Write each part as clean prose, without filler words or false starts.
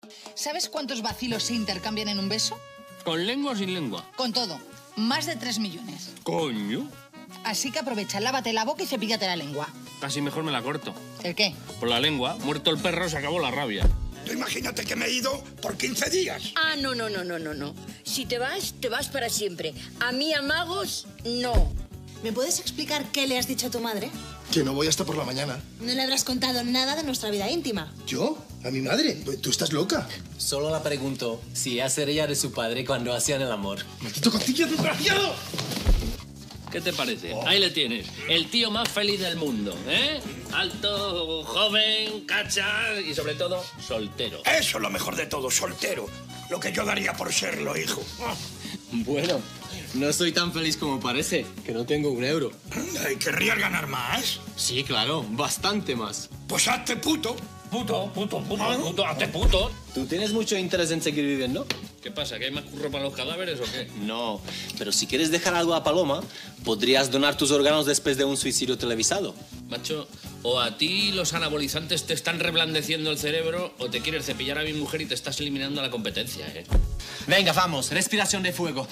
¿Sabes cuántos vacilos se intercambian en un beso? ¿Con lengua o sin lengua? Con todo. Más de 3 millones. Coño. Así que aprovecha, lávate la boca y cepíllate la lengua. Casi mejor me la corto. ¿El qué? Por la lengua, muerto el perro, se acabó la rabia. Tú imagínate que me he ido por 15 días. Ah, no. Si te vas para siempre. A mí, amagos, no. ¿Me puedes explicar qué le has dicho a tu madre? Que no voy hasta por la mañana. No le habrás contado nada de nuestra vida íntima. ¿Yo? ¿A mi madre? Tú estás loca. Solo la pregunto si ella sería de su padre cuando hacían el amor. ¡Maldito costillo desgraciado! ¿Qué te parece? Ahí le tienes. El tío más feliz del mundo, ¿eh? Alto, joven, cacha y sobre todo, soltero. Eso es lo mejor de todo, soltero. Lo que yo daría por serlo, hijo. Bueno, no soy tan feliz como parece, que no tengo un euro. ¿Y querrías ganar más? Sí, claro, bastante más. Pues hazte puto. Puto, hazte puto. ¿Tú tienes mucho interés en seguir viviendo? ¿Qué pasa? ¿Que hay más curro para los cadáveres o qué? No, pero si quieres dejar algo a Paloma, podrías donar tus órganos después de un suicidio televisado. Macho, o a ti los anabolizantes te están reblandeciendo el cerebro o te quieres cepillar a mi mujer y te estás eliminando a la competencia, ¿eh? Venga, vamos, respiración de fuego.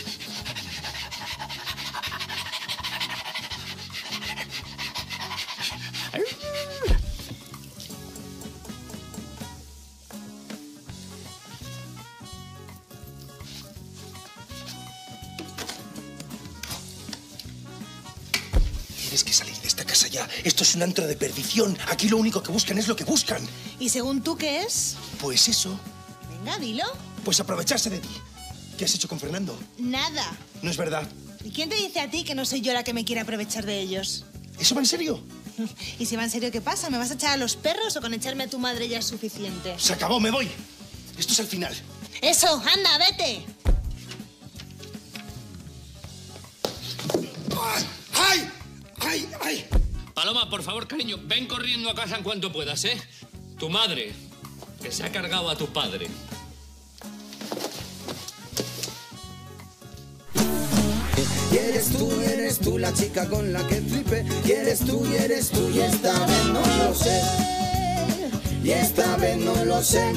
Tienes que salir de esta casa ya. Esto es un antro de perdición. Aquí lo único que buscan es lo que buscan. ¿Y según tú qué es? Pues eso. Venga, dilo. Pues aprovecharse de ti. ¿Qué has hecho con Fernando? Nada. No es verdad. ¿Y quién te dice a ti que no soy yo la que me quiere aprovechar de ellos? ¿Eso va en serio? Y si va en serio, ¿qué pasa? ¿Me vas a echar a los perros o con echarme a tu madre ya es suficiente? Se acabó, me voy. Esto es el final. ¡Eso! ¡Anda, vete! ¡Ay! ¡Ay! ¡Ay! Paloma, por favor, cariño, ven corriendo a casa en cuanto puedas, ¿eh? Tu madre, que se ha cargado a tu padre. Y eres tú la chica con la que flipé. Y eres tú, y esta vez no lo sé. Y esta vez no lo sé.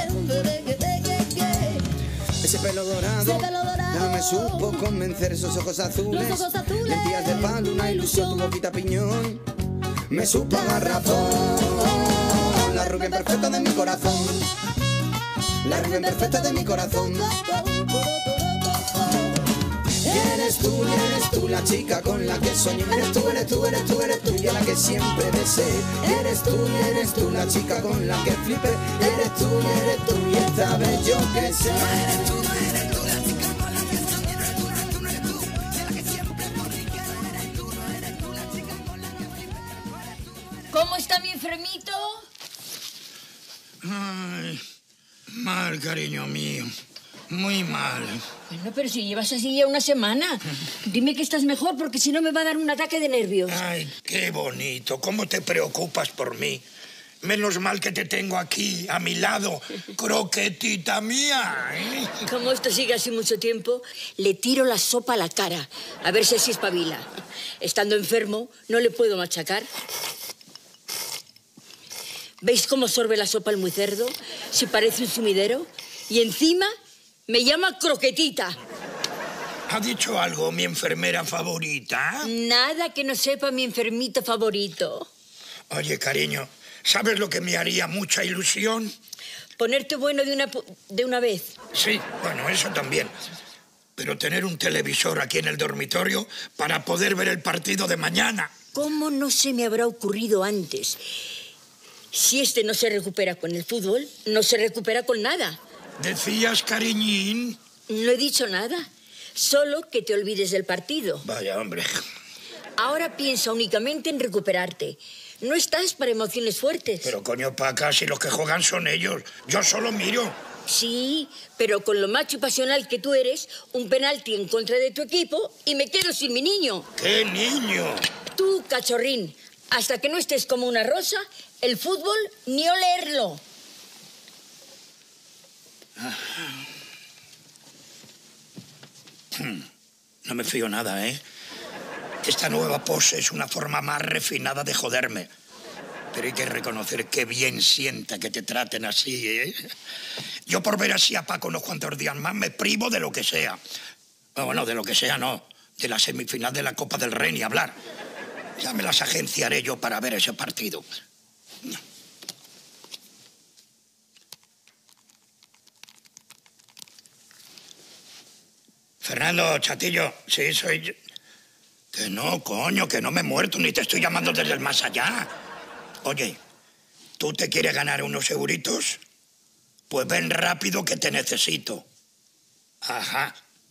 Ese pelo dorado no me supo convencer, esos ojos azules, lentillas de palo, una ilusión, tu boquita piñón, me supo a garrafón, la rubia perfecta de mi corazón, la rubia perfecta de mi corazón. Y eres tú la chica con la que soñé, eres tú, y a la que siempre deseé, eres tú la chica con la que flipé, eres tú, y esta vez yo que sé. ¿Cómo está mi enfermito? Ay, mal, cariño mío. Muy mal. Bueno, pero si llevas así ya una semana. Dime que estás mejor, porque si no me va a dar un ataque de nervios. Ay, qué bonito. ¿Cómo te preocupas por mí? Menos mal que te tengo aquí, a mi lado. Croquetita mía, ¿eh? Como esto sigue así mucho tiempo, le tiro la sopa a la cara. A ver si así espabila. Estando enfermo, no le puedo machacar. ¿Veis cómo sorbe la sopa el muy cerdo? Si parece un sumidero. Y encima me llama Croquetita. ¿Ha dicho algo mi enfermera favorita? Nada que no sepa mi enfermito favorito. Oye, cariño, ¿sabes lo que me haría mucha ilusión? Ponerte bueno de una vez. Sí, bueno, eso también. Pero tener un televisor aquí en el dormitorio para poder ver el partido de mañana. ¿Cómo no se me habrá ocurrido antes? Si este no se recupera con el fútbol, no se recupera con nada. ¿Decías, cariñín? No he dicho nada. Solo que te olvides del partido. Vaya, hombre. Ahora piensa únicamente en recuperarte. No estás para emociones fuertes. Pero, coño, Paca, si los que juegan son ellos. Yo solo miro. Sí, pero con lo macho y pasional que tú eres, un penalti en contra de tu equipo y me quedo sin mi niño. ¿Qué niño? Tú, cachorrín, hasta que no estés como una rosa, el fútbol ni olerlo. No me fío nada, ¿eh? Esta nueva pose es una forma más refinada de joderme. Pero hay que reconocer qué bien sienta que te traten así, ¿eh? Yo por ver así a Paco unos cuantos días más me privo de lo que sea. Bueno, de lo que sea no, de la semifinal de la Copa del Rey ni hablar. Ya me las agenciaré yo para ver ese partido. Fernando, chatillo, sí, soy yo. Que no, coño, que no me he muerto, ni te estoy llamando desde el más allá. Oye, ¿tú te quieres ganar unos euritos? Pues ven rápido que te necesito. Ajá.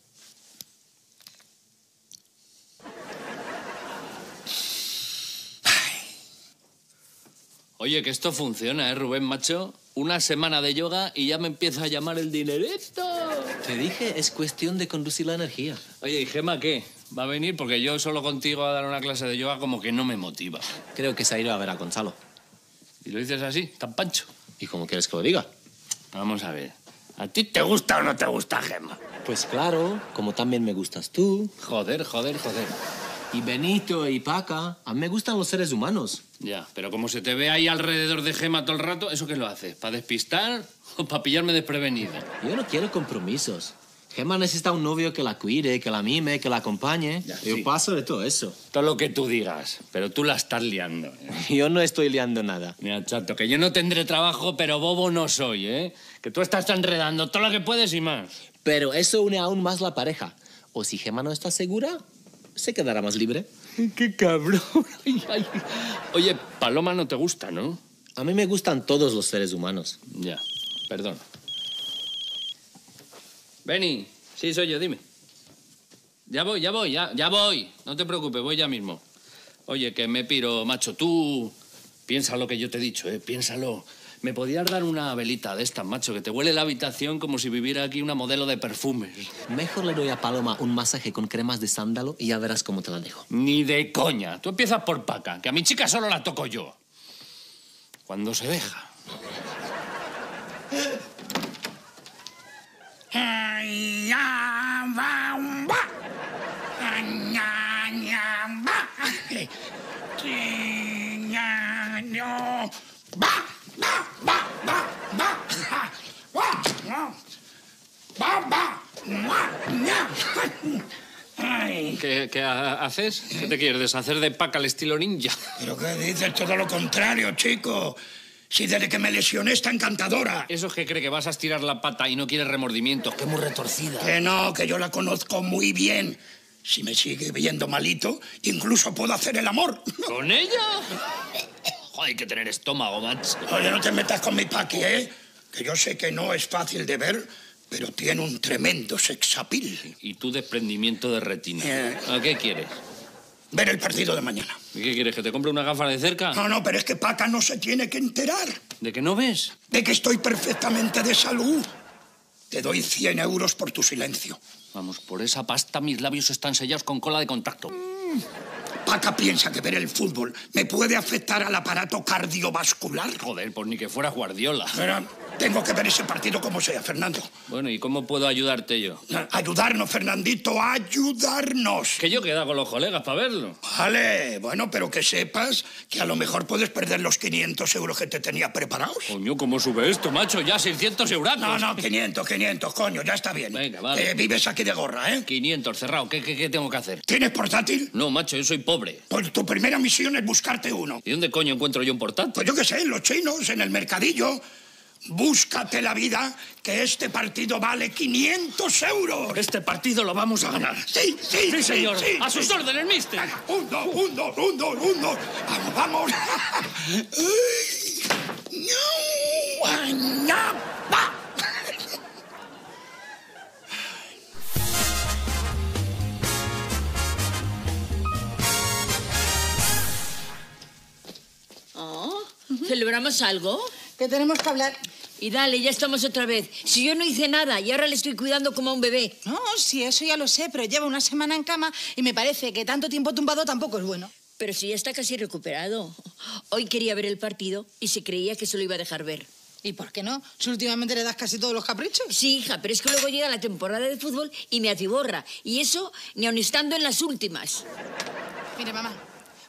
Oye, que esto funciona, ¿eh, Rubén, macho? Una semana de yoga y ya me empieza a llamar el dinerito. Te dije, es cuestión de conducir la energía. Oye, ¿y Gemma qué? ¿Va a venir? Porque yo solo contigo a dar una clase de yoga como que no me motiva. Creo que se ha ido a ver a Gonzalo. ¿Y lo dices así, tan pancho? ¿Y cómo quieres que lo diga? Vamos a ver. ¿A ti te gusta o no te gusta, Gemma? Pues claro, como también me gustas tú. Joder, joder, joder. Y Benito y Paca, a mí me gustan los seres humanos. Ya, pero como se te ve ahí alrededor de Gemma todo el rato, ¿eso qué lo haces? ¿Para despistar o para pillarme desprevenido? Yo no quiero compromisos. Gemma necesita un novio que la cuide, que la mime, que la acompañe. Ya, Yo sí. paso de todo eso. Todo lo que tú digas, pero tú la estás liando. Yo no estoy liando nada. Mira, chato, que yo no tendré trabajo, pero bobo no soy, ¿eh? Que tú estás enredando todo lo que puedes y más. Pero eso une aún más la pareja. O si Gemma no está segura, se quedará más libre. ¡Qué cabrón! Ay, ay. Oye, Paloma no te gusta, ¿no? A mí me gustan todos los seres humanos. Ya, perdón. Benny, sí, soy yo, dime. Ya voy. No te preocupes, voy ya mismo. Oye, que me piro, macho, tú piensa lo que yo te he dicho, piénsalo. ¿Me podías dar una velita de estas, macho, que te huele la habitación como si viviera aquí una modelo de perfumes? Mejor le doy a Paloma un masaje con cremas de sándalo y ya verás cómo te la dejo. Ni de coña. Tú empiezas por Paca, que a mi chica solo la toco yo. Cuando se deja. ¿Qué haces? ¿Qué te quieres deshacer de Paca al estilo ninja? ¿Pero qué dices? Todo lo contrario, chico. Si desde que me lesioné está encantadora. Eso es que cree que vas a estirar la pata y no quiere remordimientos, que es muy retorcida. Que no, que yo la conozco muy bien. Si me sigue viendo malito, incluso puedo hacer el amor. ¿Con ella? Joder, hay que tener estómago, macho. Oye, no te metas con mi Paqui, ¿eh? Que yo sé que no es fácil de ver, pero tiene un tremendo sex appeal. Y tu desprendimiento de retina. ¿A qué quieres? Ver el partido de mañana. ¿Y qué quieres, que te compre una gafa de cerca? No, pero es que Paca no se tiene que enterar. ¿De que no ves? De que estoy perfectamente de salud. Te doy 100 euros por tu silencio. Vamos, por esa pasta mis labios están sellados con cola de contacto. Paca piensa que ver el fútbol me puede afectar al aparato cardiovascular. Joder, pues ni que fuera Guardiola. Pero tengo que ver ese partido como sea, Fernando. Bueno, ¿y cómo puedo ayudarte yo? Ayudarnos, Fernandito, ayudarnos. Que yo queda con los colegas para verlo. Vale, bueno, pero que sepas que a lo mejor puedes perder los 500 euros que te tenía preparados. Coño, ¿cómo sube esto, macho? Ya 600 euros. No, 500, coño, ya está bien. Venga, vale. Vives aquí de gorra, ¿eh? 500, cerrado. ¿Qué tengo que hacer? ¿Tienes portátil? No, macho, yo soy pobre. Pues tu primera misión es buscarte uno. ¿Y dónde coño encuentro yo un portátil? Pues yo qué sé, en los chinos, en el mercadillo. Búscate la vida, que este partido vale 500 euros. Este partido lo vamos a ganar. Sí, señor. Sí, a sus órdenes, mister. Venga, un, dos. Vamos. ¿Celebramos algo? Que tenemos que hablar. Y dale, ya estamos otra vez. Si yo no hice nada y ahora le estoy cuidando como a un bebé. No, sí, eso ya lo sé, pero lleva una semana en cama y me parece que tanto tiempo tumbado tampoco es bueno. Pero si ya está casi recuperado. Hoy quería ver el partido y se creía que se lo iba a dejar ver. ¿Y por qué no? Si últimamente le das casi todos los caprichos. Sí, hija, pero es que luego llega la temporada de fútbol y me atiborra. Y eso ni aun estando en las últimas. Mire, mamá,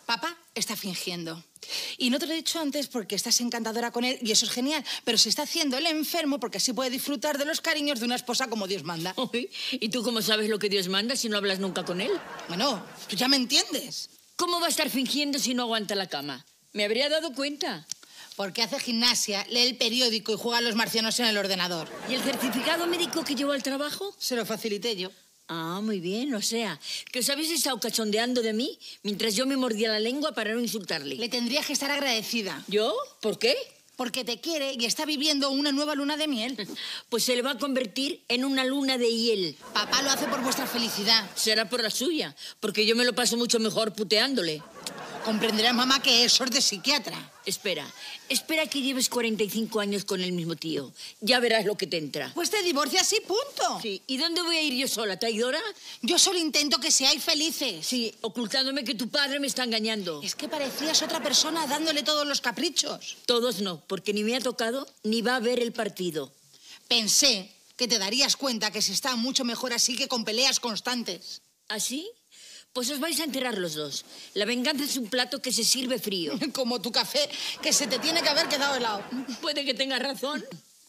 Papá está fingiendo. Y no te lo he dicho antes porque estás encantadora con él y eso es genial, pero se está haciendo el enfermo porque así puede disfrutar de los cariños de una esposa como Dios manda. Uy, ¿y tú cómo sabes lo que Dios manda si no hablas nunca con él? Bueno, tú ya me entiendes. ¿Cómo va a estar fingiendo si no aguanta la cama? Me habría dado cuenta. Porque hace gimnasia, lee el periódico y juega a los marcianos en el ordenador. ¿Y el certificado médico que llevó al trabajo? Se lo facilité yo. Ah, muy bien, o sea, que os habéis estado cachondeando de mí mientras yo me mordía la lengua para no insultarle. Le tendrías que estar agradecida. ¿Yo? ¿Por qué? Porque te quiere y está viviendo una nueva luna de miel. Pues se le va a convertir en una luna de hiel. Papá lo hace por vuestra felicidad. Será por la suya, porque yo me lo paso mucho mejor puteándole. Comprenderás, mamá, que eso es de psiquiatra. Espera que lleves 45 años con el mismo tío. Ya verás lo que te entra. Pues te divorcias y punto. Sí, ¿y dónde voy a ir yo sola, traidora? Yo solo intento que seáis felices. Sí, ocultándome que tu padre me está engañando. Es que parecías otra persona dándole todos los caprichos. Todos no, porque ni me ha tocado ni va a ver el partido. Pensé que te darías cuenta que se está mucho mejor así que con peleas constantes. ¿Así? Pues os vais a enterar los dos. La venganza es un plato que se sirve frío. Como tu café, que se te tiene que haber quedado helado. Puede que tengas razón.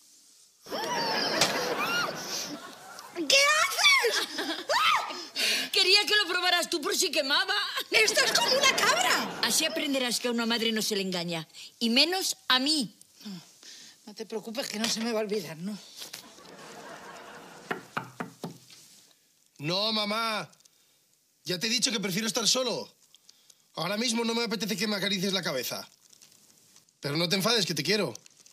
¿Qué haces? Quería que lo probaras tú por si quemaba. ¡Esto es como una cabra! Así aprenderás que a una madre no se le engaña. Y menos a mí. No te preocupes que no se me va a olvidar, ¿no? No, mamá. Ya te he dicho que prefiero estar solo. Ahora mismo no me apetece que me acaricies la cabeza. Pero no te enfades, que te quiero.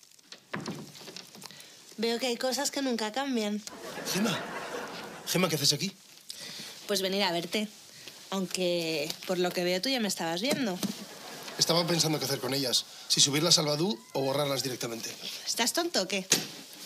Veo que hay cosas que nunca cambian. Gemma, ¿qué haces aquí? Pues venir a verte. Aunque, por lo que veo, tú ya me estabas viendo. Estaba pensando qué hacer con ellas. Si subirlas al Badoo o borrarlas directamente. ¿Estás tonto o qué?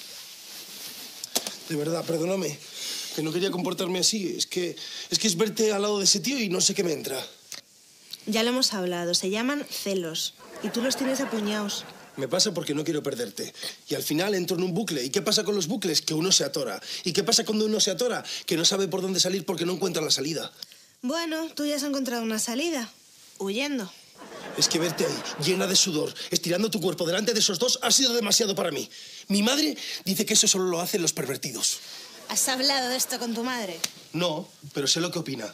De verdad, perdóname. Que no quería comportarme así. Es que es verte al lado de ese tío y no sé qué me entra. Ya lo hemos hablado. Se llaman celos. Y tú los tienes apuñados. Me pasa porque no quiero perderte. Y al final entro en un bucle. ¿Y qué pasa con los bucles? Que uno se atora. ¿Y qué pasa cuando uno se atora? Que no sabe por dónde salir porque no encuentra la salida. Bueno, tú ya has encontrado una salida. Huyendo. Es que verte ahí, llena de sudor, estirando tu cuerpo delante de esos dos, ha sido demasiado para mí. Mi madre dice que eso solo lo hacen los pervertidos. ¿Has hablado de esto con tu madre? No, pero sé lo que opina.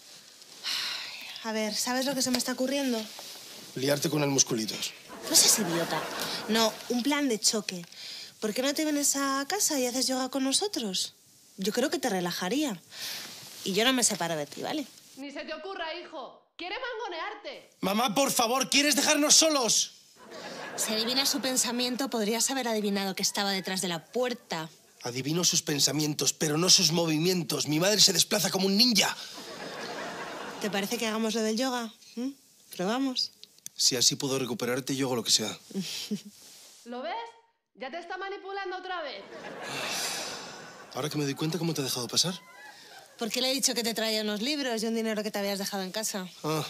A ver, ¿sabes lo que se me está ocurriendo? Liarte con el musculitos. No seas idiota. No, un plan de choque. ¿Por qué no te vienes a casa y haces yoga con nosotros? Yo creo que te relajaría. Y yo no me separo de ti, ¿vale? Ni se te ocurra, hijo. Quiere mangonearte. Mamá, por favor, ¿quieres dejarnos solos? Si adivinas su pensamiento, podrías haber adivinado que estaba detrás de la puerta. Adivino sus pensamientos, pero no sus movimientos. Mi madre se desplaza como un ninja. ¿Te parece que hagamos lo del yoga? ¿Probamos? Si así puedo recuperarte, yo hago lo que sea. ¿Lo ves? Ya te está manipulando otra vez. Ahora que me doy cuenta, ¿cómo te ha dejado pasar? Porque le he dicho que te traía unos libros y un dinero que te habías dejado en casa. Ah.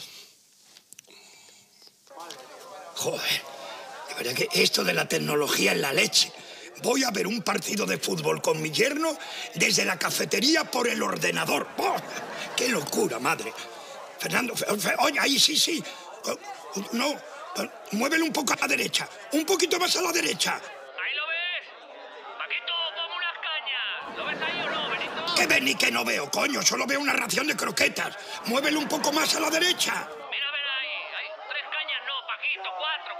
Joder, de verdad que esto de la tecnología es la leche. Voy a ver un partido de fútbol con mi yerno desde la cafetería por el ordenador. ¡Oh! ¡Qué locura, madre! Fernando, oye, ahí sí. No, muévele un poco a la derecha. Un poquito más a la derecha. ¿Ahí lo ves? Paquito, ponme unas cañas. ¿Lo ves ahí o no, Benito? ¿Qué ven y qué no veo, coño? Solo veo una ración de croquetas. Muévele un poco más a la derecha. Mira, a ver ahí. Hay 3 cañas, no, Paquito.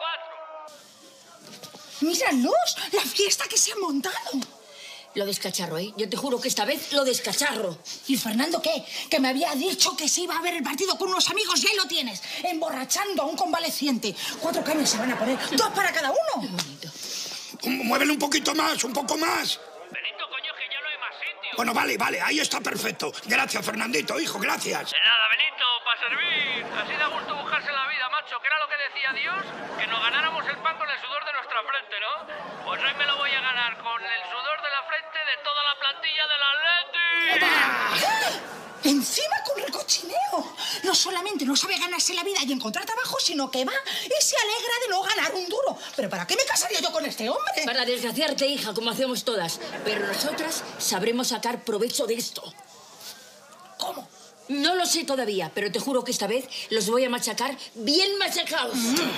4. ¡Míralos! ¡La fiesta que se ha montado! Lo descacharro, ¿eh? Yo te juro que esta vez lo descacharro. ¿Y Fernando qué? Que me había dicho que se iba a ver el partido con unos amigos y ahí lo tienes, emborrachando a un convaleciente. 4 cañas se van a poner, 2 para cada uno. Muévele un poquito más, un poco más. Benito, coño, que ya no hay más sitio. Bueno, vale, ahí está perfecto. Gracias, Fernandito, hijo, gracias. De nada, Benito, para servir. Así da gusto buscarse la vida, macho, que era lo que decía Dios, que nos ganáramos el pan con el sudor de nuestra frente, ¿no? Pues hoy me lo voy a ganar con el sudor de la frente de toda la plantilla del Atleti. Encima con recochineo. No solamente no sabe ganarse la vida y encontrar trabajo, sino que va y se alegra de no ganar un duro. ¿Pero para qué me casaría yo con este hombre? Para desgraciarte, hija, como hacemos todas. Pero nosotras sabremos sacar provecho de esto. ¿Cómo? No lo sé todavía, pero te juro que esta vez los voy a machacar bien machacados.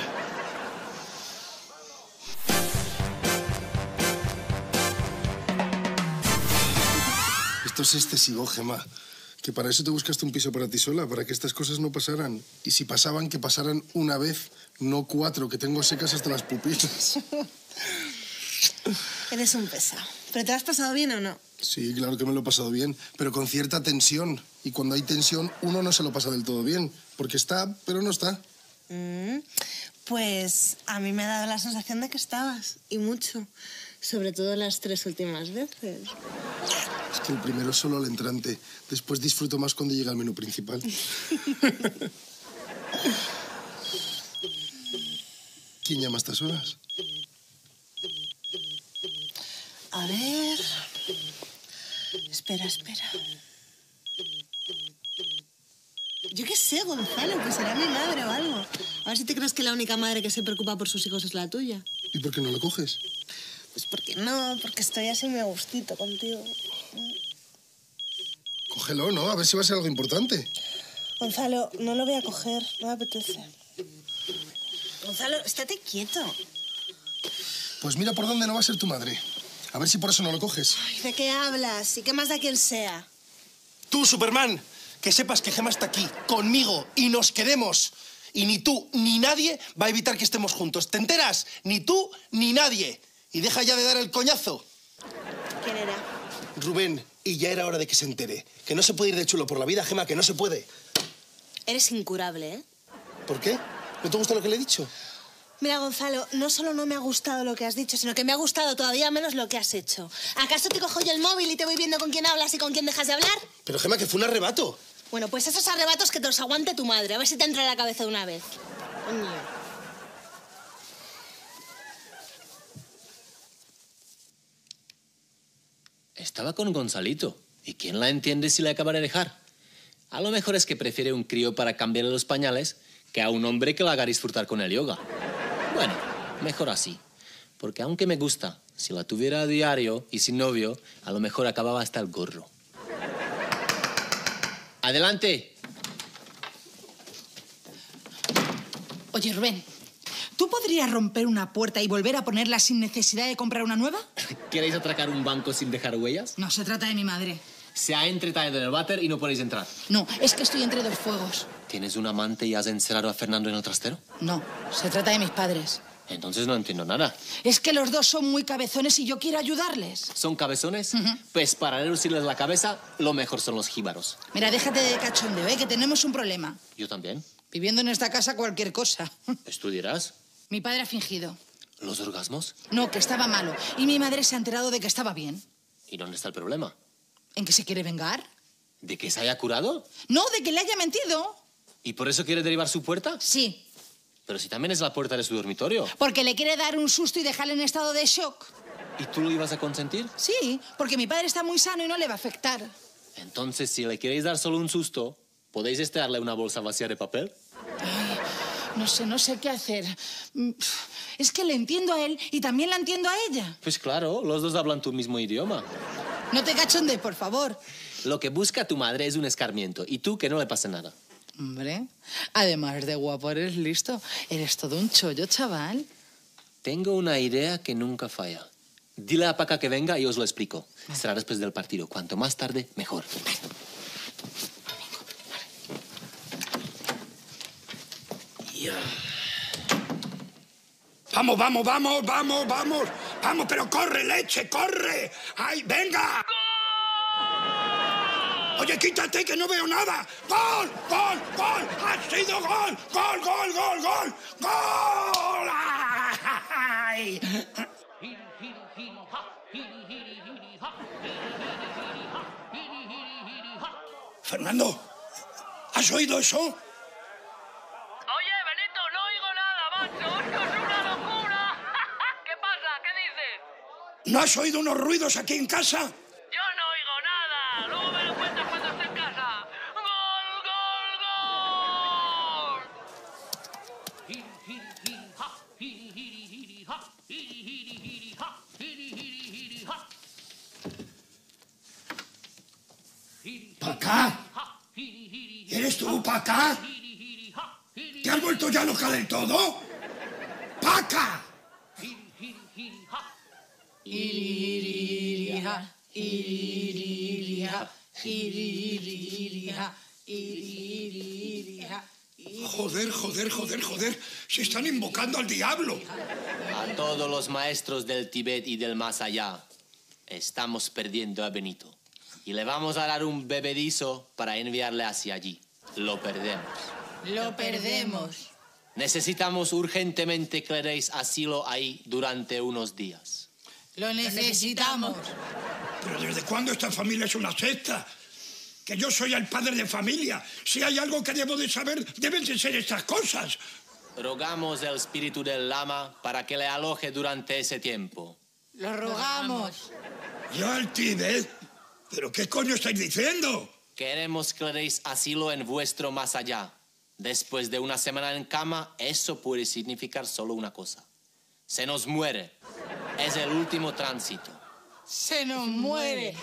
Esto es excesivo, Gemma. Que para eso te buscaste un piso para ti sola, para que estas cosas no pasaran. Y si pasaban, que pasaran una vez, no 4, que tengo secas hasta las pupilas. Eres un pesado. ¿Pero te lo has pasado bien o no? Sí, claro que me lo he pasado bien, pero con cierta tensión. Y cuando hay tensión, uno no se lo pasa del todo bien, porque está, pero no está. Pues a mí me ha dado la sensación de que estabas, y mucho. Sobre todo las 3 últimas veces. Es que el primero es solo al entrante. Después disfruto más cuando llega el menú principal. ¿Quién llama a estas horas? A ver... Espera. Yo qué sé, Gonzalo, pues será mi madre o algo. A ver si te crees que la única madre que se preocupa por sus hijos es la tuya. ¿Y por qué no lo coges? Pues porque no, porque estoy así muy a gustito contigo. Cógelo, ¿no? A ver si va a ser algo importante. Gonzalo, no lo voy a coger, no me apetece. Gonzalo, estate quieto. Pues mira por dónde no va a ser tu madre. A ver si por eso no lo coges. Ay, ¿de qué hablas? ¿Y qué más da quien sea? Tú, Superman, que sepas que Gemma está aquí, conmigo, y nos queremos. Y ni tú ni nadie va a evitar que estemos juntos. ¿Te enteras? Ni tú ni nadie. Y deja ya de dar el coñazo. ¿Quién era? Rubén, y ya era hora de que se entere. Que no se puede ir de chulo por la vida, Gemma, que no se puede. Eres incurable, ¿eh? ¿Por qué? ¿No te gusta lo que le he dicho? Mira, Gonzalo, no solo no me ha gustado lo que has dicho, sino que me ha gustado todavía menos lo que has hecho. ¿Acaso te cojo yo el móvil y te voy viendo con quién hablas y con quién dejas de hablar? Pero, Gemma, que fue un arrebato. Bueno, pues esos arrebatos que te los aguante tu madre. A ver si te entra en la cabeza de una vez. Coño. Estaba con Gonzalito. ¿Y quién la entiende si la acaba de dejar? A lo mejor es que prefiere un crío para cambiarle los pañales que a un hombre que la haga disfrutar con el yoga. Bueno, mejor así. Porque aunque me gusta, si la tuviera a diario y sin novio, a lo mejor acababa hasta el gorro. ¡Adelante! Oye, Rubén, ¿tú podrías romper una puerta y volver a ponerla sin necesidad de comprar una nueva? ¿Queréis atracar un banco sin dejar huellas? No, se trata de mi madre. Se ha entretaído en el váter y no podéis entrar. No, es que estoy entre dos fuegos. ¿Tienes un amante y has encerrado a Fernando en el trastero? No, se trata de mis padres. Entonces no entiendo nada. Es que los dos son muy cabezones y yo quiero ayudarles. ¿Son cabezones? Pues para reducirles la cabeza, lo mejor son los jíbaros. Mira, déjate de cachondeo, que tenemos un problema. ¿Yo también? Viviendo en esta casa cualquier cosa. ¿Estudiarás? Mi padre ha fingido. ¿Los orgasmos? No, que estaba malo. Y mi madre se ha enterado de que estaba bien. ¿Y dónde está el problema? ¿En que se quiere vengar? ¿De que se haya curado? No, de que le haya mentido. ¿Y por eso quiere derivar su puerta? Sí. Pero si también es la puerta de su dormitorio. Porque le quiere dar un susto y dejarle en estado de shock. ¿Y tú lo ibas a consentir? Sí, porque mi padre está muy sano y no le va a afectar. Entonces, si le queréis dar solo un susto, ¿podéis darle una bolsa vacía de papel? Ay, no sé qué hacer. Es que le entiendo a él y también la entiendo a ella. Pues claro, los dos hablan tu mismo idioma. No te cachondes, por favor. Lo que busca tu madre es un escarmiento y tú que no le pase nada. Hombre, además de guapo eres listo. Eres todo un chollo, chaval. Tengo una idea que nunca falla. Dile a Paca que venga y os lo explico. Será después del partido. Cuanto más tarde, mejor. Vamos, vamos, vamos, vamos, vamos. Vamos, pero corre, leche, corre. ¡Ay, venga! Oye, quítate, que no veo nada. ¡Gol, gol, gol! ¡Ha sido gol! ¡Gol, gol, gol, gol! ¡Gol! ¡Ay! Fernando, ¿has oído eso? Oye, Benito, no oigo nada, macho. Esto es una locura. ¿Qué pasa? ¿Qué dices? ¿No has oído unos ruidos aquí en casa? Yo no oigo nada. Luego me lo cuentas cuando esté en casa. ¡Gol, gol, ¡Para acá! ¿Eres tú, Paca? ¿Te has vuelto ya loca del todo? ¡Paca! Joder. Se están invocando al diablo. A todos los maestros del Tíbet y del más allá, estamos perdiendo a Benito. Y le vamos a dar un bebedizo para enviarle hacia allí. Lo perdemos. Necesitamos urgentemente que le deis asilo ahí durante unos días. Lo necesitamos. ¿Pero desde cuándo esta familia es una secta? Que yo soy el padre de familia. Si hay algo que debo de saber, deben de ser estas cosas. Rogamos al espíritu del lama para que le aloje durante ese tiempo. Lo rogamos. ¿Ya al Tíbet? ¿Pero qué coño estáis diciendo? Queremos que le deis asilo en vuestro más allá. Después de una semana en cama, eso puede significar solo una cosa. Se nos muere. Es el último tránsito. Se nos muere.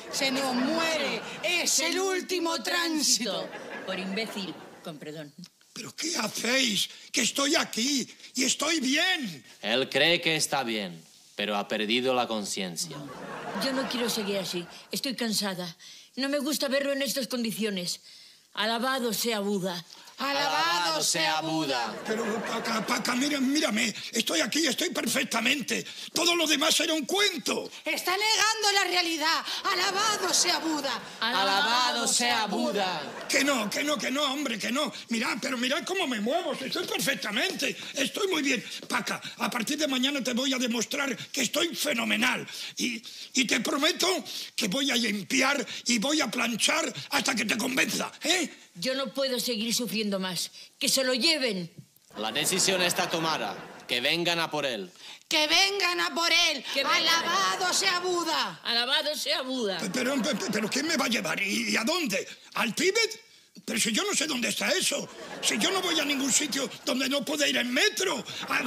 Es el último tránsito. Por imbécil, con perdón. ¿Pero qué hacéis? Que estoy aquí y estoy bien. Él cree que está bien, pero ha perdido la conciencia. Yo no quiero seguir así. Estoy cansada. No me gusta verlo en estas condiciones. Alabado sea Buda. Alabado sea Buda. Pero, Paca, mírame. Estoy aquí, estoy perfectamente. Todo lo demás era un cuento. Está negando la realidad. Alabado sea Buda. Alabado sea Buda. Que no, hombre, que no. Mirad cómo me muevo. Estoy perfectamente. Estoy muy bien. Paca, a partir de mañana te voy a demostrar que estoy fenomenal. Y te prometo que voy a limpiar y voy a planchar hasta que te convenza, ¿eh? Yo no puedo seguir sufriendo más. ¡Que se lo lleven! La decisión está tomada. Que vengan a por él. ¡Que vengan a por él! ¡Alabado sea Buda! ¡Alabado sea Buda! Pero ¿quién me va a llevar? ¿Y a dónde? ¿Al Tíbet? Pero si yo no sé dónde está eso. Si yo no voy a ningún sitio donde no pueda ir en metro.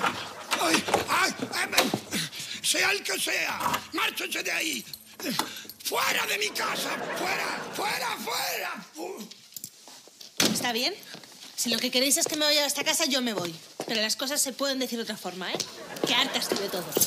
Sea el que sea. ¡Márchense de ahí! ¡Fuera de mi casa! ¡Fuera! ¿Está bien? Si lo que queréis es que me vaya de esta casa, yo me voy. Pero las cosas se pueden decir de otra forma, ¿eh? Que harta estoy de todos.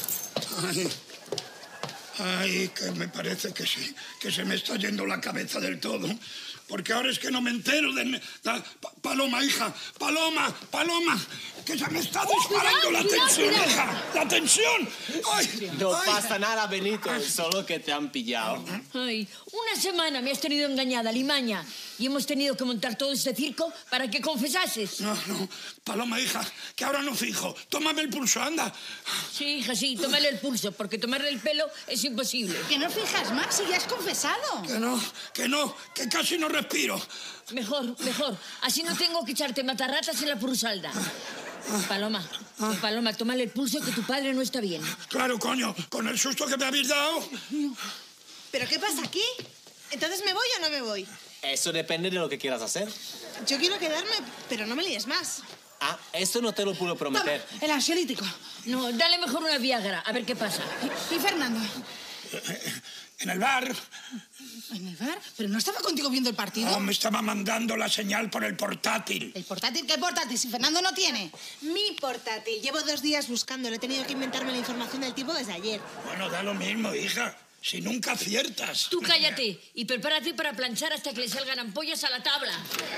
Ay, que me parece que sí, que se me está yendo la cabeza del todo. Porque ahora es que no me entero de... Paloma, hija, Paloma, que se me está disparando la tensión, hija, la tensión. Ay, no pasa nada, Benito, solo que te han pillado. Ay, una semana me has tenido engañada, limaña. Y hemos tenido que montar todo este circo para que confesases. No, Paloma, hija, que ahora no fijo. Tómame el pulso, anda. Sí, hija, sí, tómale el pulso, porque tomarle el pelo es imposible. Que no fijas más si ya has confesado. Que casi no respiro. Mejor. Así no tengo que echarte matarratas en la pursalda. Paloma, tómale el pulso que tu padre no está bien. Claro, coño, con el susto que me habéis dado. ¿Pero qué pasa aquí? ¿Entonces me voy o no me voy? Eso depende de lo que quieras hacer. Yo quiero quedarme, pero no me líes más. Ah, esto no te lo puedo prometer. Toma, el ansiolítico. No, dale mejor una Viagra, a ver qué pasa. ¿Y Fernando? En el bar. ¿En el bar? ¿Pero no estaba contigo viendo el partido? No, me estaba mandando la señal por el portátil. ¿El portátil? ¿Qué portátil? Si Fernando no tiene. Mi portátil. Llevo 2 días buscándolo. He tenido que inventarme la información del tipo desde ayer. Bueno, da lo mismo, hija. Si nunca aciertas. Tú cállate y prepárate para planchar hasta que le salgan ampollas a la tabla.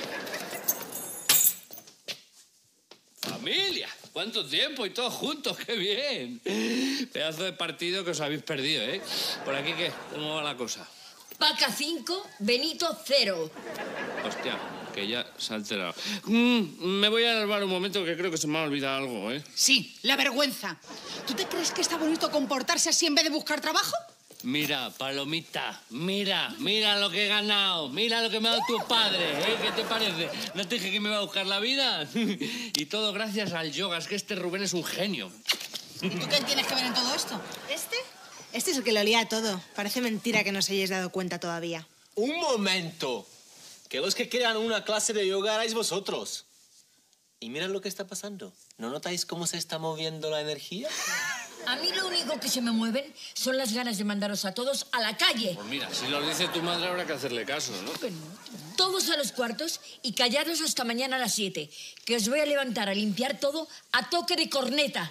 ¡Familia! ¿Cuánto tiempo y todos juntos? ¡Qué bien! Pedazo de partido que os habéis perdido, ¿eh? ¿Por aquí qué? ¿Cómo va la cosa? Paca 5, Benito 0. Hostia, que ya se ha alterado. Me voy a bar un momento que creo que se me ha olvidado algo, ¿eh? Sí, la vergüenza. ¿Tú te crees que está bonito comportarse así en vez de buscar trabajo? Mira, Palomita, mira lo que he ganado, mira lo que me ha dado tu padre, ¿eh? ¿Qué te parece? ¿No te dije que me iba a buscar la vida? Y todo gracias al yoga, es que este Rubén es un genio. ¿Y tú qué tienes que ver en todo esto? Este es el que lo lía todo. Parece mentira que no os hayáis dado cuenta todavía. ¡Un momento! Que los que crean una clase de yoga erais vosotros. Y mirad lo que está pasando. ¿No notáis cómo se está moviendo la energía? A mí lo único que se me mueven son las ganas de mandaros a todos a la calle. Pues mira, si lo dice tu madre habrá que hacerle caso, ¿no? Todos a los cuartos y callaros hasta mañana a las 7, que os voy a levantar a limpiar todo a toque de corneta.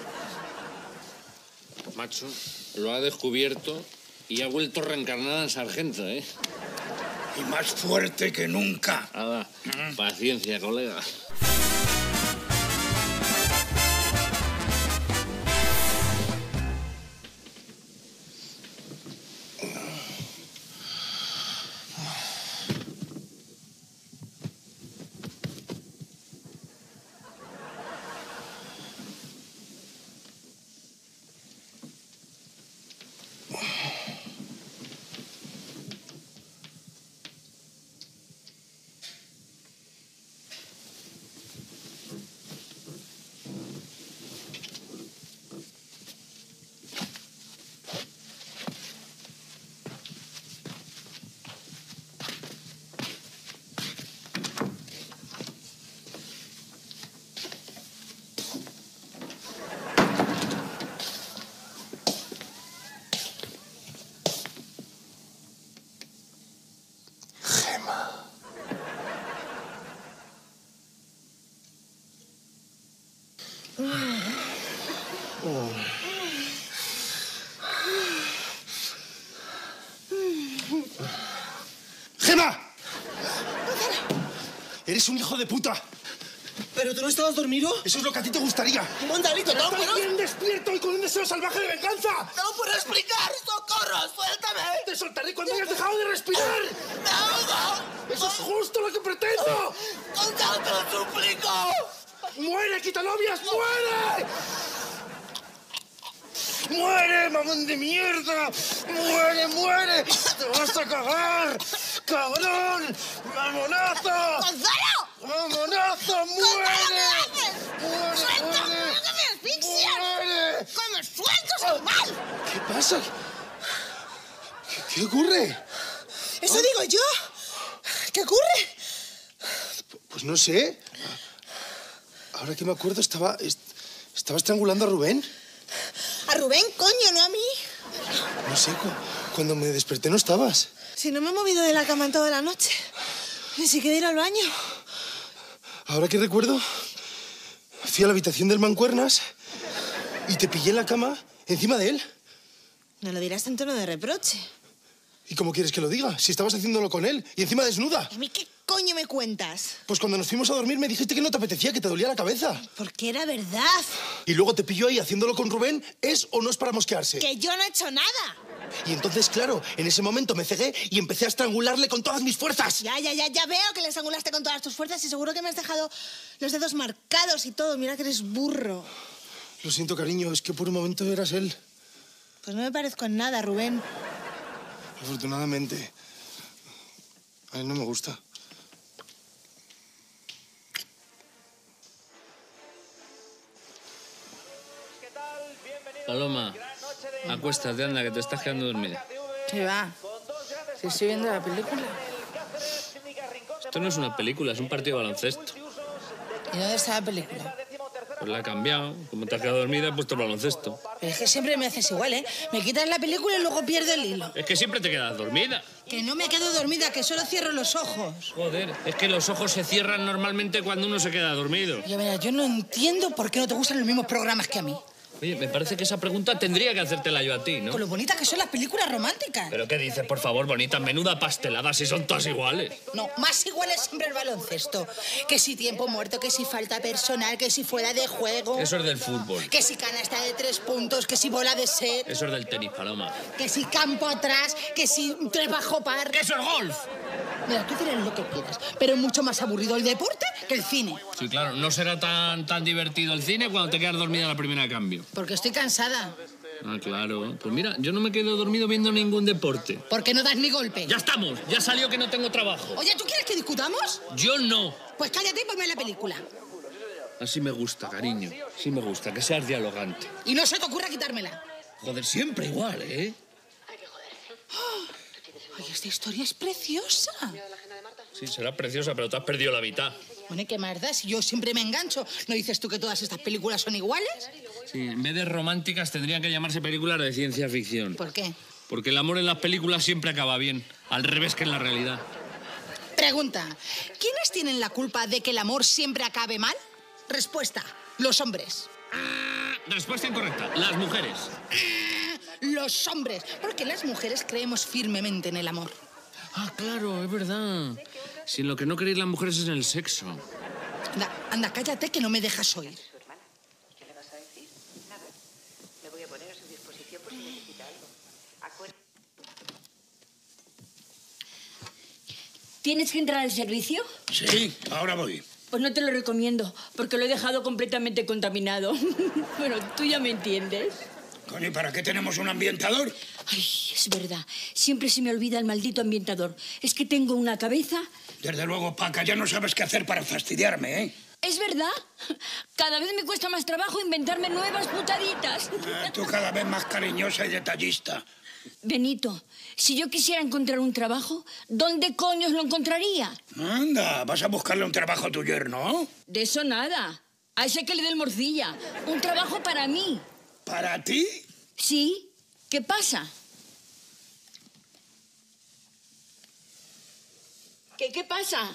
Macho, lo ha descubierto y ha vuelto reencarnada en sargento, ¿eh? Y más fuerte que nunca. Nada, paciencia, colega. ¡Gema! ¡Eres un hijo de puta! ¿Pero tú no estabas dormido? Eso es lo que a ti te gustaría. ¡Mondalito, no ¡Estás bien despierto y con un deseo salvaje de venganza! ¡No puedo explicar! ¡Socorro! ¡Suéltame! ¡Te soltaré cuando hayas dejado de respirar! ¡Me ahogo! ¡Eso es justo lo que pretendo! ¡Gonzalo, te lo suplico! ¡Muere, quitanovias! ¡Muere! ¡Muere, mamón de mierda! ¡Muere, muere! ¡Te vas a cagar! ¡Cabrón! ¡Mamonazo! ¡Gonzalo! ¡Mamonazo! ¡Muere! ¡Muere, ¡Suelta! muere! ¡No me asfixias! ¡Muere! ¡Como sueltos, animal! ¿Qué pasa? ¿Qué ocurre? Eso digo yo. ¿Qué ocurre? Pues no sé. Ahora que me acuerdo, estaba estrangulando a Rubén. A Rubén, coño, no a mí. No sé, cuando me desperté no estabas. Si no me he movido de la cama en toda la noche. Ni siquiera ir al baño. Ahora que recuerdo, fui a la habitación del Mancuernas y te pillé en la cama encima de él. No lo dirás en tono de reproche. ¿Y cómo quieres que lo diga? Si estabas haciéndolo con él y encima desnuda. ¿A mí qué coño me cuentas? Pues cuando nos fuimos a dormir me dijiste que no te apetecía, que te dolía la cabeza. Porque era verdad. Y luego te pilló ahí haciéndolo con Rubén. ¿Es o no es para mosquearse? Que yo no he hecho nada. Y entonces, claro, en ese momento me cegué y empecé a estrangularle con todas mis fuerzas. Ya veo que le estrangulaste con todas tus fuerzas y seguro que me has dejado los dedos marcados y todo. Mira que eres burro. Lo siento, cariño, es que por un momento eras él. Pues no me parezco en nada, Rubén. Afortunadamente. A él no me gusta. Paloma, acuéstate, anda, que te estás quedando dormida. Sí, va. Si estoy viendo la película. Esto no es una película, es un partido de baloncesto. ¿Y dónde está la película? Pues la he cambiado. Como te has quedado dormida, he puesto el baloncesto. Pero es que siempre me haces igual, ¿eh? Me quitas la película y luego pierdo el hilo. Es que siempre te quedas dormida. Que no me quedo dormida, que solo cierro los ojos. Joder, es que los ojos se cierran normalmente cuando uno se queda dormido. Yo, mira, yo no entiendo por qué no te gustan los mismos programas que a mí. Oye, me parece que esa pregunta tendría que hacértela yo a ti, ¿no? Con lo bonitas que son las películas románticas. ¿Pero qué dices, por favor, bonita? Menuda pastelada, si son todas iguales. No, más igual es siempre el baloncesto. Que si tiempo muerto, que si falta personal, que si fuera de juego. Eso es del fútbol. Que si canasta de 3 puntos, que si bola de set. Eso es del tenis, Paloma. Que si campo atrás, que si 3 bajo par. ¡Eso es golf! Mira, tú dirás lo que quieras, pero es mucho más aburrido el deporte que el cine. Sí, claro, no será tan divertido el cine cuando te quedas dormida a la primera cambio. Porque estoy cansada. Ah, claro. Pues mira, yo no me quedo dormido viendo ningún deporte. Porque no das ni golpe. ¡Ya estamos! Ya salió que no tengo trabajo. Oye, ¿tú quieres que discutamos? Yo no. Pues cállate y ponme la película. Así me gusta, cariño. Sí me gusta, que seas dialogante. Y no se te ocurra quitármela. Joder, siempre igual, ¿eh? Oye, esta historia es preciosa. Sí, será preciosa, pero te has perdido la mitad. Bueno, ¿y qué más da? Si yo siempre me engancho. ¿No dices tú que todas estas películas son iguales? Sí, en vez de románticas tendrían que llamarse películas de ciencia ficción. ¿Por qué? Porque el amor en las películas siempre acaba bien, al revés que en la realidad. Pregunta, ¿quiénes tienen la culpa de que el amor siempre acabe mal? Respuesta, los hombres. Respuesta incorrecta, las mujeres. Los hombres, porque las mujeres creemos firmemente en el amor. Ah, claro, es verdad. Si en lo que no queréis las mujeres es en el sexo. Anda, cállate que no me dejas oír. ¿Qué le vas a decir? Nada. Me voy a poner a su disposición por si necesita algo. ¿Tienes que entrar al servicio? Sí, ahora voy. Pues no te lo recomiendo, porque lo he dejado completamente contaminado. Bueno, tú ya me entiendes. Coño, ¿y para qué tenemos un ambientador? Ay, es verdad. Siempre se me olvida el maldito ambientador. Es que tengo una cabeza... Desde luego, Paca, ya no sabes qué hacer para fastidiarme, ¿eh? Es verdad. Cada vez me cuesta más trabajo inventarme nuevas putaditas. Tú cada vez más cariñosa y detallista. Benito, si yo quisiera encontrar un trabajo, ¿dónde coños lo encontraría? Anda, vas a buscarle un trabajo a tu yerno. De eso nada. A ese que le dé el morcilla. Un trabajo para mí. ¿Para ti? Sí. ¿Qué pasa? ¿Qué pasa?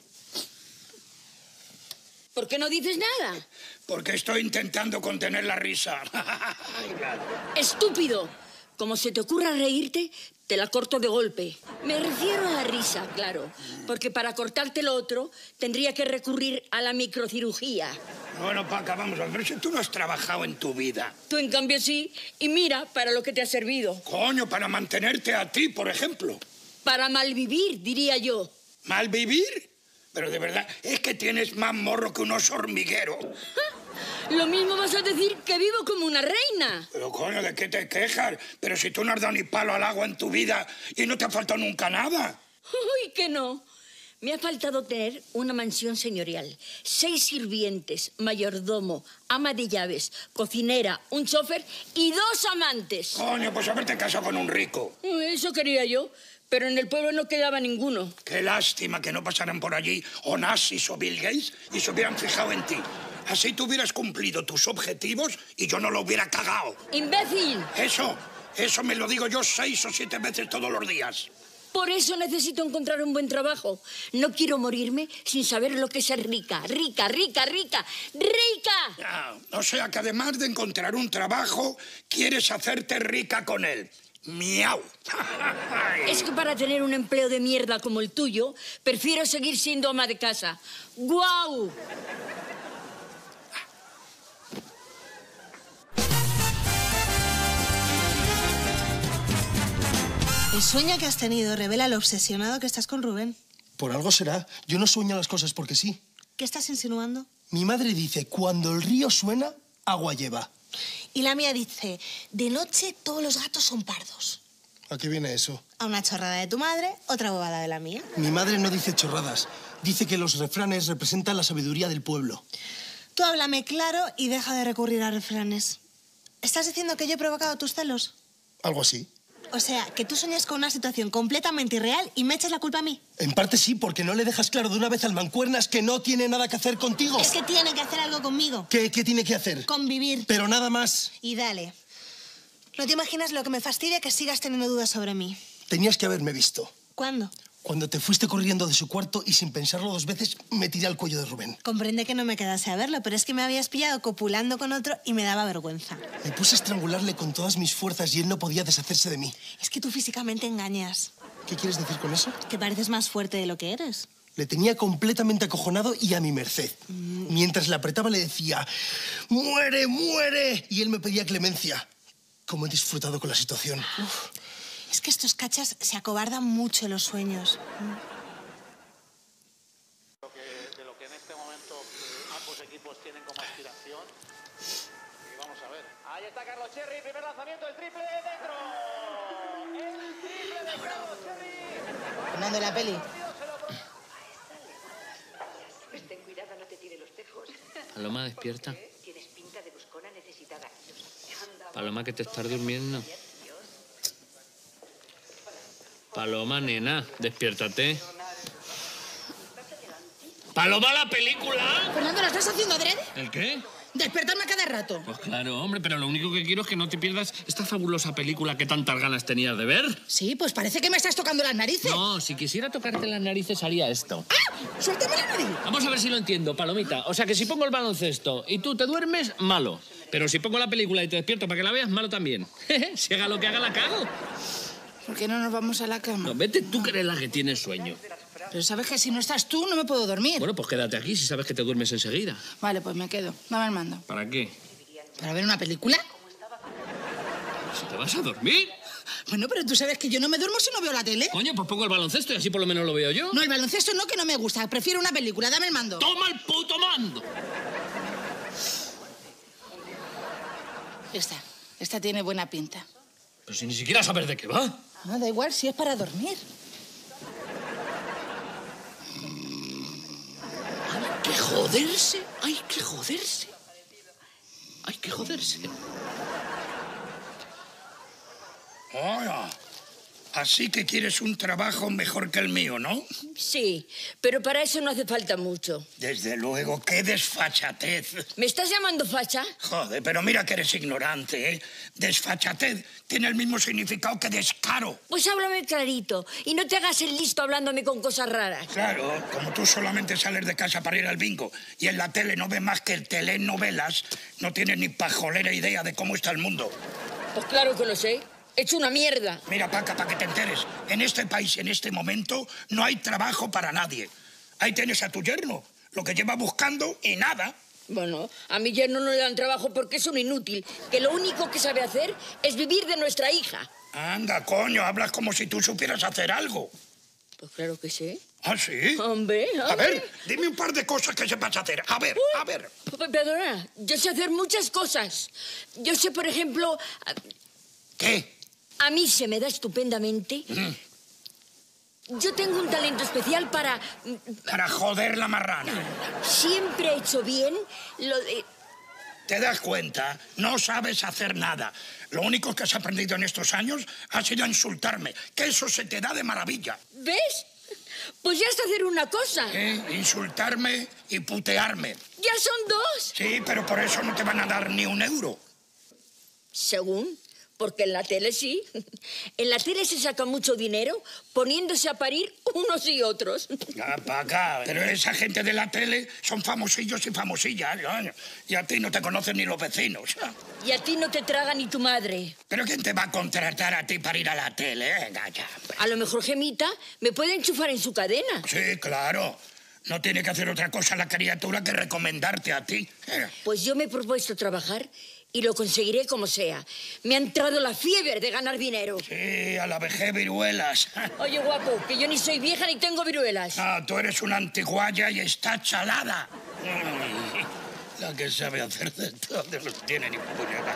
¿Por qué no dices nada? Porque estoy intentando contener la risa. ¡Estúpido! Como se te ocurra reírte, te la corto de golpe. Me refiero a la risa, claro. Porque para cortarte lo otro, tendría que recurrir a la microcirugía. Bueno, Paca, vamos a ver si tú no has trabajado en tu vida. Tú, en cambio, sí. Y mira para lo que te ha servido. Coño, para mantenerte a ti, por ejemplo. Para malvivir, diría yo. ¿Malvivir? Pero de verdad, es que tienes más morro que un oso hormiguero. Lo mismo vas a decir que vivo como una reina. Pero, coño, ¿de qué te quejas? Pero si tú no has dado ni palo al agua en tu vida y no te ha faltado nunca nada. Uy, que no. Me ha faltado tener una mansión señorial, 6 sirvientes, mayordomo, ama de llaves, cocinera, un chofer y 2 amantes. Coño, pues haberte casado con un rico. Eso quería yo, pero en el pueblo no quedaba ninguno. Qué lástima que no pasaran por allí Onassis o Bill Gates y se hubieran fijado en ti. Así tú hubieras cumplido tus objetivos y yo no lo hubiera cagado. ¡Imbécil! Eso me lo digo yo 6 o 7 veces todos los días. Por eso necesito encontrar un buen trabajo. No quiero morirme sin saber lo que es ser rica. ¡Rica, rica, rica! ¡Rica! Ya, o sea que además de encontrar un trabajo, quieres hacerte rica con él. ¡Miau! Es que para tener un empleo de mierda como el tuyo, prefiero seguir siendo ama de casa. ¡Guau! El sueño que has tenido revela lo obsesionado que estás con Rubén. Por algo será. Yo no sueño las cosas porque sí. ¿Qué estás insinuando? Mi madre dice, cuando el río suena, agua lleva. Y la mía dice, de noche todos los gatos son pardos. ¿A qué viene eso? A una chorrada de tu madre, otra bobada de la mía. Mi madre no dice chorradas. Dice que los refranes representan la sabiduría del pueblo. Tú háblame claro y deja de recurrir a refranes. ¿Estás diciendo que yo he provocado tus celos? Algo así. O sea, que tú sueñas con una situación completamente irreal y me echas la culpa a mí. En parte sí, porque no le dejas claro de una vez al mancuernas que no tiene nada que hacer contigo. Es que tiene que hacer algo conmigo. ¿Qué tiene que hacer? Convivir. Pero nada más. Y dale. No te imaginas lo que me fastidia que sigas teniendo dudas sobre mí. Tenías que haberme visto. ¿Cuándo? Cuando te fuiste corriendo de su cuarto y sin pensarlo 2 veces me tiré al cuello de Rubén. Comprende que no me quedase a verlo, pero es que me habías pillado copulando con otro y me daba vergüenza. Me puse a estrangularle con todas mis fuerzas y él no podía deshacerse de mí. Es que tú físicamente engañas. ¿Qué quieres decir con eso? Que pareces más fuerte de lo que eres. Le tenía completamente acojonado y a mi merced. Mientras le apretaba le decía, ¡muere, muere! Y él me pedía clemencia. Cómo he disfrutado con la situación. Uf. Es que estos cachas se acobardan mucho en los sueños. De lo que en este momento ambos equipos tienen como aspiración. Y vamos a ver. Ahí está Carlos Cherry, primer lanzamiento, el triple dentro. El triple de Carlos Cherry. Fernando, la peli. Pues ten cuidado, no te tire los tejos. Paloma, despierta. Tienes pinta de buscona necesitada. Paloma, que te estás durmiendo. Paloma, nena, despiértate. ¡Paloma, la película! Fernando, ¿la estás haciendo adrede? ¿El qué? Despertarme a cada rato. Pues claro, hombre, pero lo único que quiero es que no te pierdas esta fabulosa película que tantas ganas tenías de ver. Sí, pues parece que me estás tocando las narices. No, si quisiera tocarte las narices haría esto. ¡Ah! ¡Suéltame la nariz! Vamos a ver si lo entiendo, Palomita. O sea, que si pongo el baloncesto y tú te duermes, malo. Pero si pongo la película y te despierto para que la veas, malo también. Si haga lo que haga, la cago. ¿Por qué no nos vamos a la cama? No, vete tú, que eres la que tienes sueño. Pero sabes que si no estás tú, no me puedo dormir. Bueno, pues quédate aquí si sabes que te duermes enseguida. Vale, pues me quedo. Dame el mando. ¿Para qué? ¿Para ver una película? ¿Si te vas a dormir? Bueno, pero tú sabes que yo no me duermo si no veo la tele. Coño, pues pongo el baloncesto y así por lo menos lo veo yo. No, el baloncesto no, que no me gusta. Prefiero una película. Dame el mando. ¡Toma el puto mando! Esta tiene buena pinta. Pero si ni siquiera sabes de qué va. No, da igual, si es para dormir. Hay que joderse, hay que joderse. Hay que joderse. Hola. Así que quieres un trabajo mejor que el mío, ¿no? Sí, pero para eso no hace falta mucho. Desde luego, qué desfachatez. ¿Me estás llamando facha? Joder, pero mira que eres ignorante, ¿eh? Desfachatez tiene el mismo significado que descaro. Pues háblame clarito y no te hagas el listo hablándome con cosas raras. Claro, como tú solamente sales de casa para ir al bingo y en la tele no ves más que telenovelas, no tienes ni pajolera idea de cómo está el mundo. Pues claro que lo sé. He hecho una mierda. Mira, Paca, para que te enteres, en este país, en este momento, no hay trabajo para nadie. Ahí tienes a tu yerno, lo que lleva buscando y nada. Bueno, a mi yerno no le dan trabajo porque es un inútil, que lo único que sabe hacer es vivir de nuestra hija. Anda, coño, hablas como si tú supieras hacer algo. Pues claro que sí. ¿Ah, sí? Hombre, A ver, dime un par de cosas que sepas hacer. A ver, a ver. Perdona, yo sé hacer muchas cosas. Yo sé, por ejemplo... ¿Qué? A mí se me da estupendamente. Yo tengo un talento especial para... Para joder la marrana. Siempre he hecho bien lo de... ¿Te das cuenta? No sabes hacer nada. Lo único que has aprendido en estos años ha sido a insultarme, que eso se te da de maravilla. ¿Ves? Pues ya sé hacer una cosa. Insultarme y putearme. Ya son dos. Sí, pero por eso no te van a dar ni un euro. Según... Porque en la tele sí. En la tele se saca mucho dinero poniéndose a parir unos y otros. Paca, pero esa gente de la tele son famosillos y famosillas. Y a ti no te conocen ni los vecinos. Y a ti no te traga ni tu madre. ¿Pero quién te va a contratar a ti para ir a la tele? Venga, ya. A lo mejor Gemita me puede enchufar en su cadena. Sí, claro. No tiene que hacer otra cosa la criatura que recomendarte a ti. Pues yo me he propuesto trabajar y lo conseguiré como sea. Me ha entrado la fiebre de ganar dinero. Sí, a la vejez viruelas. Oye, guapo, que yo ni soy vieja ni tengo viruelas. Ah, tú eres una antiguaya y está chalada. La que sabe hacer de todo no tiene ni puñalada.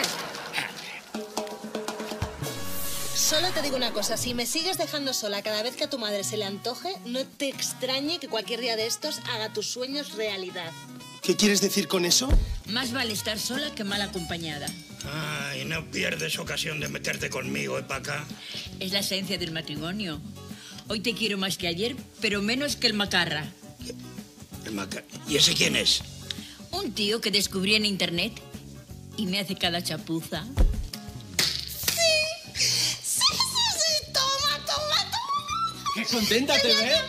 Solo te digo una cosa, si me sigues dejando sola cada vez que a tu madre se le antoje, no te extrañe que cualquier día de estos haga tus sueños realidad. ¿Qué quieres decir con eso? Más vale estar sola que mal acompañada. Ay, no pierdes ocasión de meterte conmigo, Paca. Es la esencia del matrimonio. Hoy te quiero más que ayer, pero menos que el macarra. ¿El macarra? ¿Y ese quién es? Un tío que descubrí en internet y me hace cada chapuza. ¡Sí, toma! ¡Qué contenta te ves!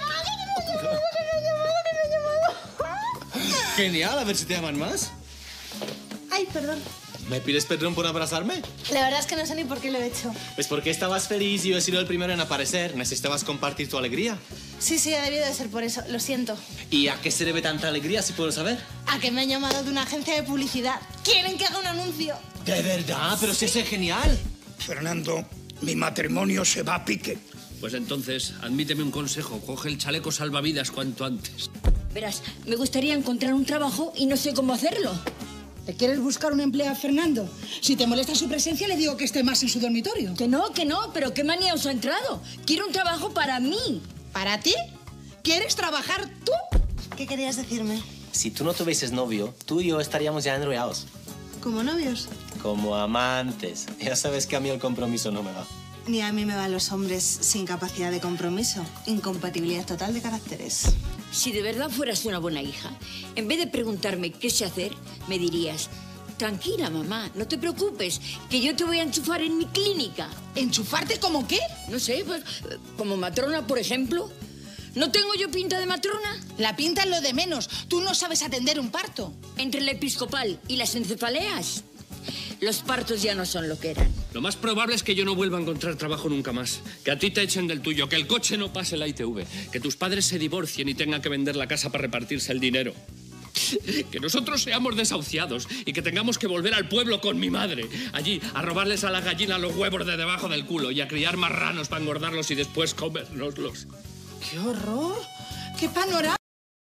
Genial, a ver si te llaman más. Ay, perdón. ¿Me pides perdón por abrazarme? La verdad es que no sé ni por qué lo he hecho. Pues porque estabas feliz y yo he sido el primero en aparecer. Necesitabas compartir tu alegría. Sí, ha debido de ser por eso. Lo siento. ¿Y a qué se debe tanta alegría, si puedo saber? A que me han llamado de una agencia de publicidad. ¿Quieren que haga un anuncio? ¿De verdad? Pero si eso es genial. Fernando, mi matrimonio se va a pique. Pues entonces, admíteme un consejo. Coge el chaleco salvavidas cuanto antes. Verás, me gustaría encontrar un trabajo y no sé cómo hacerlo. ¿Te quieres buscar un empleo a Fernando? Si te molesta su presencia, le digo que esté más en su dormitorio. Que no, pero qué manía os ha entrado. Quiero un trabajo para mí. ¿Para ti? ¿Quieres trabajar tú? ¿Qué querías decirme? Si tú no tuvieses novio, tú y yo estaríamos ya enrollados. ¿Como novios? Como amantes. Ya sabes que a mí el compromiso no me va. Ni a mí me van los hombres sin capacidad de compromiso. Incompatibilidad total de caracteres. Si de verdad fueras una buena hija, en vez de preguntarme qué sé hacer, me dirías: tranquila, mamá, no te preocupes, que yo te voy a enchufar en mi clínica. ¿Enchufarte como qué? No sé, pues, como matrona, por ejemplo. ¿No tengo yo pinta de matrona? La pinta es lo de menos. Tú no sabes atender un parto. Entre la episcopal y las encefaleas, los partos ya no son lo que eran. Lo más probable es que yo no vuelva a encontrar trabajo nunca más. Que a ti te echen del tuyo, que el coche no pase la ITV, que tus padres se divorcien y tengan que vender la casa para repartirse el dinero. Que nosotros seamos desahuciados y que tengamos que volver al pueblo con mi madre. Allí, a robarles a la gallina los huevos de debajo del culo y a criar marranos para engordarlos y después comérnoslos. ¡Qué horror! ¡Qué panorama!